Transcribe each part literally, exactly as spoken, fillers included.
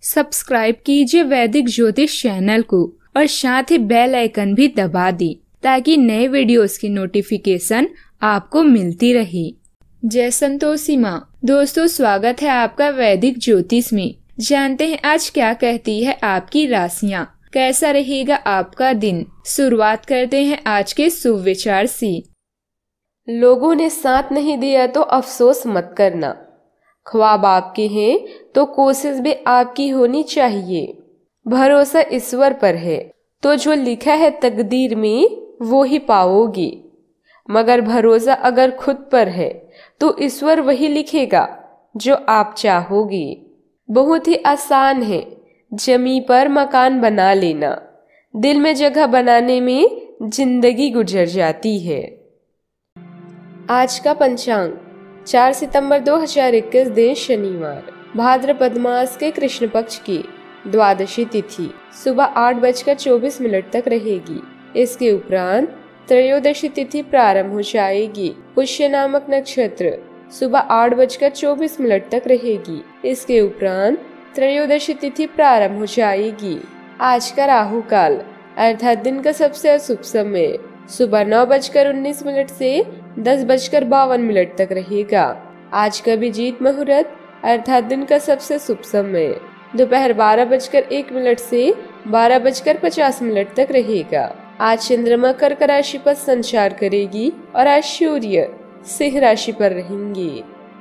Subscribe कीजिए वैदिक ज्योतिष चैनल को और साथ ही बेल आइकन भी दबा दी ताकि नए वीडियोस की नोटिफिकेशन आपको मिलती रहे। जय संतोषी माँ। दोस्तों, स्वागत है आपका वैदिक ज्योतिष में। जानते हैं आज क्या कहती है आपकी राशियाँ, कैसा रहेगा आपका दिन। शुरुआत करते हैं आज के शुभ विचार से। लोगों ने साथ नहीं दिया तो अफसोस मत करना। ख्वाब आपके हैं तो कोशिश भी आपकी होनी चाहिए। भरोसा ईश्वर पर है तो जो लिखा है तकदीर में वो ही पाओगे, मगर भरोसा अगर खुद पर है तो ईश्वर वही लिखेगा जो आप चाहोगे। बहुत ही आसान है जमी पर मकान बना लेना, दिल में जगह बनाने में जिंदगी गुजर जाती है। आज का पंचांग चार सितंबर दो हजार इक्कीस दिन शनिवार, भाद्रपद मास के कृष्ण पक्ष की द्वादशी तिथि सुबह आठ बजकर चौबीस मिनट तक रहेगी। इसके उपरांत त्रयोदशी तिथि प्रारंभ हो जाएगी। पुष्य नामक नक्षत्र सुबह आठ बजकर चौबीस मिनट तक रहेगी। इसके उपरांत त्रयोदशी तिथि प्रारंभ हो जाएगी। आज का राहु काल अर्थात दिन का सबसे अशुभ समय सुबह नौ बजकर उन्नीस मिनट से दस बजकर बावन मिनट तक रहेगा। आज का अभिजीत मुहूर्त अर्थात दिन का सबसे शुभ समय दोपहर बारह बजकर एक मिनट से बारह बजकर पचास मिनट तक रहेगा। आज चंद्रमा कर्क राशि पर संचार करेगी और आज सूर्य सिंह राशि पर रहेंगे।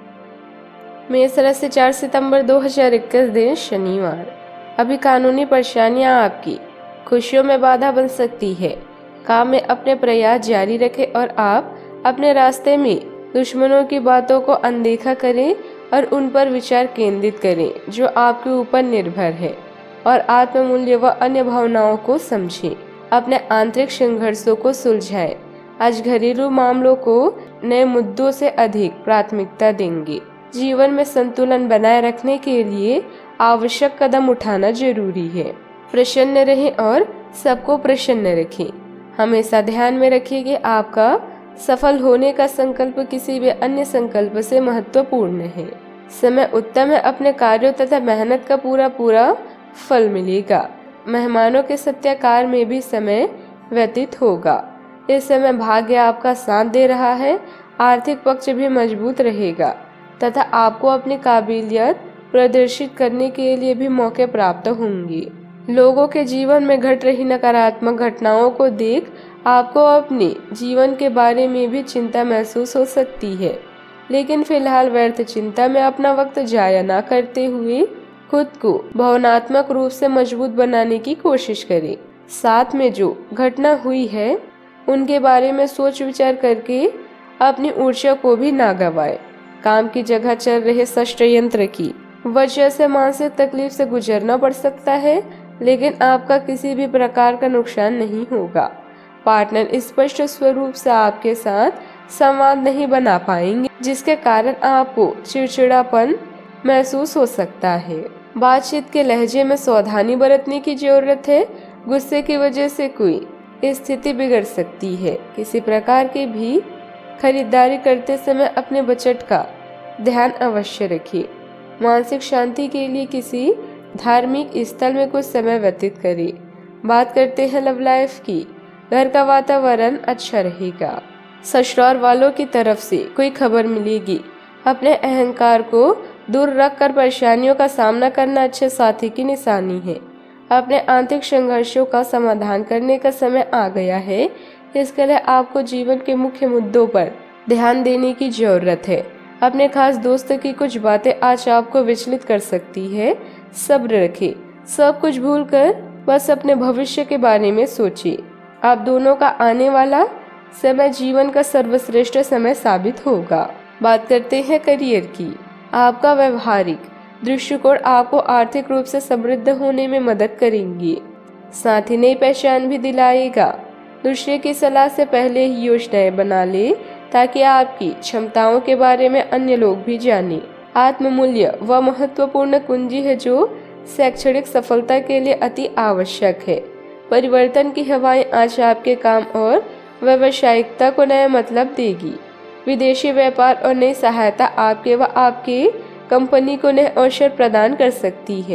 मेष राशि चार सितंबर दो हजार इक्कीस दिन शनिवार, अभी कानूनी परेशानियां आपकी खुशियों में बाधा बन सकती है। काम में अपने प्रयास जारी रखें और आप अपने रास्ते में दुश्मनों की बातों को अनदेखा करें और उन पर विचार केंद्रित करें जो आपके ऊपर निर्भर है, और आत्ममूल्य व अन्य भावनाओं को समझें। अपने आंतरिक संघर्षों को सुलझाएं। आज घरेलू मामलों को नए मुद्दों से अधिक प्राथमिकता देंगे। जीवन में संतुलन बनाए रखने के लिए आवश्यक कदम उठाना जरूरी है। प्रसन्न रहें और सबको प्रसन्न रखें। हमेशा ध्यान में रखिए कि आपका सफल होने का संकल्प किसी भी अन्य संकल्प से महत्वपूर्ण है। समय उत्तम है, अपने कार्यों तथा मेहनत का पूरा पूरा फल मिलेगा। मेहमानों के सत्कार में भी समय व्यतीत होगा। इस समय भाग्य आपका साथ दे रहा है। आर्थिक पक्ष भी मजबूत रहेगा तथा आपको अपनी काबिलियत प्रदर्शित करने के लिए भी मौके प्राप्त होंगे। लोगों के जीवन में घट रही नकारात्मक घटनाओं को देख आपको अपने जीवन के बारे में भी चिंता महसूस हो सकती है, लेकिन फिलहाल व्यर्थ चिंता में अपना वक्त जाया न करते हुए खुद को भावनात्मक रूप से मजबूत बनाने की कोशिश करें। साथ में जो घटना हुई है उनके बारे में सोच विचार करके अपनी ऊर्जा को भी ना गवाएं। काम की जगह चल रहे षड्यंत्र की वजह से मानसिक तकलीफ से गुजरना पड़ सकता है, लेकिन आपका किसी भी प्रकार का नुकसान नहीं होगा। पार्टनर स्पष्ट स्वरूप से आपके साथ संवाद नहीं बना पाएंगे, जिसके कारण आपको चिड़चिड़ापन महसूस हो सकता है। बातचीत के लहजे में सावधानी बरतने की जरूरत है। गुस्से की वजह से कोई स्थिति बिगड़ सकती है। किसी प्रकार की भी खरीदारी करते समय अपने बजट का ध्यान अवश्य रखें। मानसिक शांति के लिए किसी धार्मिक स्थल में कुछ समय व्यतीत करें। बात करते हैं लव लाइफ की। घर का वातावरण अच्छा रहेगा। ससुराल वालों की तरफ से कोई खबर मिलेगी। अपने अहंकार को दूर रखकर परेशानियों का सामना करना अच्छे साथी की निशानी है। अपने आंतरिक संघर्षों का समाधान करने का समय आ गया है। इसके लिए आपको जीवन के मुख्य मुद्दों पर ध्यान देने की जरूरत है। अपने खास दोस्त की कुछ बातें आज आपको विचलित कर सकती है। सब्र रखें। सब कुछ भूलकर बस अपने भविष्य के बारे में सोचिए। आप दोनों का आने वाला समय जीवन का सर्वश्रेष्ठ समय साबित होगा। बात करते हैं करियर की। आपका व्यवहारिक दृष्टिकोण आपको आर्थिक रूप से समृद्ध होने में मदद करेंगे, साथ ही नई पहचान भी दिलाएगा। दूसरे की सलाह से पहले ही योजनाएं बना ले ताकि आपकी क्षमताओं के बारे में अन्य लोग भी जानें। आत्ममूल्य वह महत्वपूर्ण कुंजी है जो शैक्षणिक सफलता के लिए अति आवश्यक है। परिवर्तन की हवाएं आज आपके काम और व्यावसायिकता को नया मतलब देगी। विदेशी व्यापार और नई सहायता आपके व आपके कंपनी को नए अवसर प्रदान कर सकती है।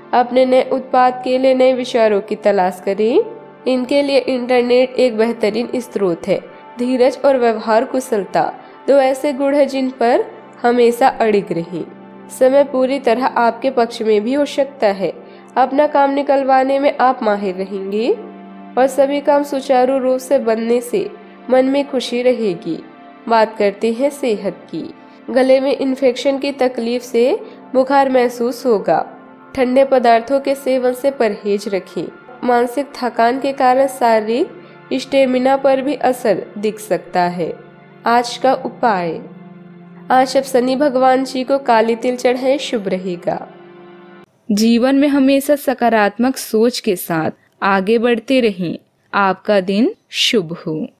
अपने नए उत्पाद के लिए नए विचारों की तलाश करें। इनके लिए इंटरनेट एक बेहतरीन स्रोत है। धीरज और व्यवहार कुशलता दो ऐसे गुण हैं जिन पर हमेशा अड़िग रहें। समय पूरी तरह आपके पक्ष में भी हो सकता है। अपना काम निकलवाने में आप माहिर रहेंगे और सभी काम सुचारू रूप से बनने से मन में खुशी रहेगी। बात करते हैं सेहत की। गले में इन्फेक्शन की तकलीफ से बुखार महसूस होगा। ठंडे पदार्थों के सेवन से परहेज रखें। मानसिक थकान के कारण शारीरिक स्टेमिना पर भी असर दिख सकता है। आज का उपाय, आज आप शनि भगवान जी को काली तिल चढ़ाएं, शुभ रहेगा। जीवन में हमेशा सकारात्मक सोच के साथ आगे बढ़ते रहें। आपका दिन शुभ हो।